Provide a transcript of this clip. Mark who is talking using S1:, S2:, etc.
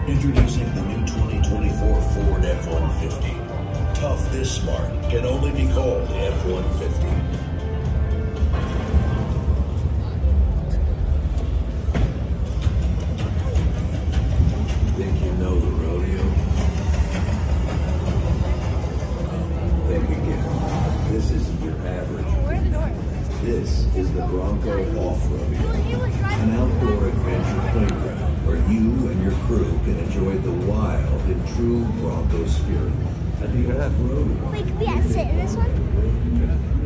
S1: Introducing the new 2024 Ford F-150. Tough this smart can only be called the F-150. Think you know the rodeo? Think again. This isn't your average. This is the Bronco Off-Rodeo, an outdoor adventure playground where you and your crew can enjoy the wild in true Bronco spirit. Have you had rodeo?
S2: Wait, can we sit in this one?